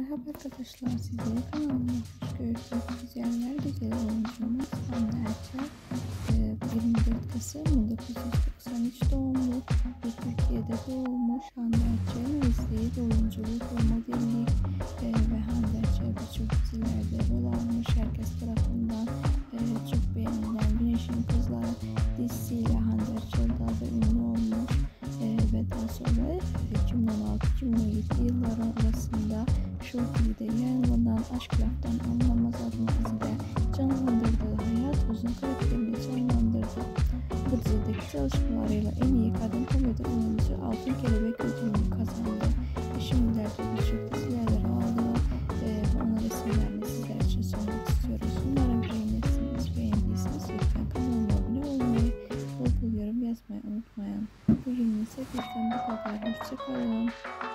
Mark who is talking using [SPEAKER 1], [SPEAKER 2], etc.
[SPEAKER 1] Merhaba arkadaşlar, sizlere kanalıma hoş gördük. Güzeller güzel oyuncumuz Hande Erçel 24 Kasım 1993 doğumlu ve Türkiye'de doğmuş. Hande Erçel mesleği oyunculuk ve modellik ve Hande Erçel birçok dizilerde rol almış. Herkes tarafından çok beğenilen Güneşin Kızları dizisiyle Hande Erçel daha da ünlü olmuş. Ve daha sonra 2016-2017 yılları arasında Show TV'de yayınlanan Aşk Laftan Anlamaz adlı dizide canlandırdığı Hayat Uzun karakterini canlandırdı. Bu dizideki çalışmalarıyla en iyi kadın komedi oyuncusu Altın Kelebek ödülünü kazandı. Şimdilerde birçok dizilerde rol alıyor. Onun resimlerini sizler için sunmak istiyoruz. Umarım beğenirsiniz. Beğendiyseniz lütfen kanalıma abone olmayı, bol yorum yazmayı unutmayın. Bugün ise bizden bu kadar. Hoşçakalın.